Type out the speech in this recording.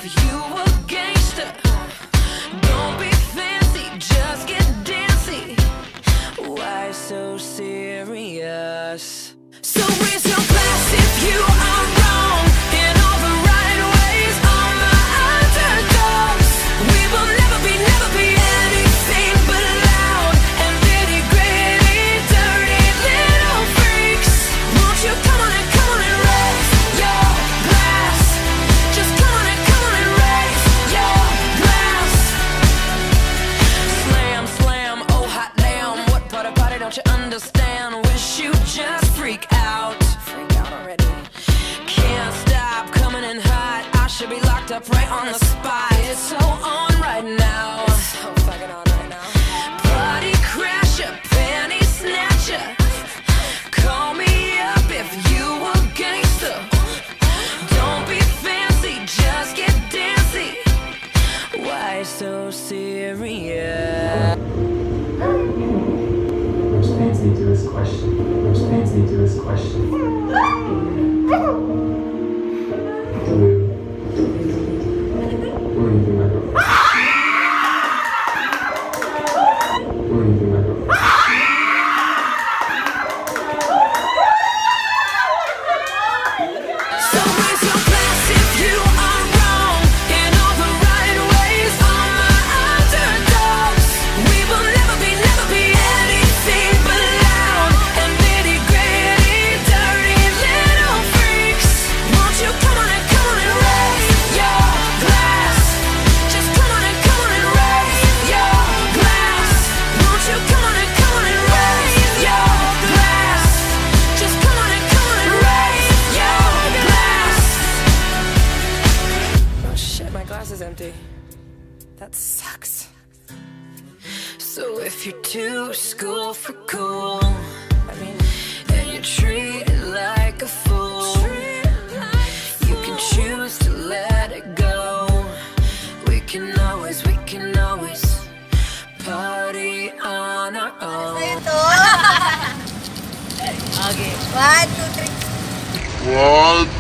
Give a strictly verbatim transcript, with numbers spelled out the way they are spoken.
you a gangster. Don't be fancy, just get dancy. Why so serious? So raise your glass if you are wrong in all the right ways. All my underdogs, we will never be, never be anything but loud and nitty gritty, dirty little freaks. Won't you come on and come on and raise your glass? Just come on and come on and raise your glass. Slam, slam, oh hot damn, what part of party don't you understand? Wish you just freak out. Freak out already. Can't stop coming in hot. I should be locked up right on the spot. It's so on right now. It's so fucking on right now. Party crasher, panty snatcher. Call me up if you a gangster. Don't be fancy, just get dancy. Why so serious? Which leads me to this question. Which leads me to this question. Blue. What do you think about it? What do you think about it? So raise your glass if you are wrong in all the right ways. All my underdogs, we will never be, never be anything but loud and nitty gritty, dirty little freaks. Won't you come on and come on and raise your glass? Just come on and come on and raise your glass. Won't you come on and come on and raise your glass? Just come on and come on and raise your glass. Oh shit, my glass is empty. That sucks. So if you're too school for cool, I mean, and you're treated like a fool, you can choose to let it go. We can always, we can always party on our own. Ito. Okay. One, two, three. One,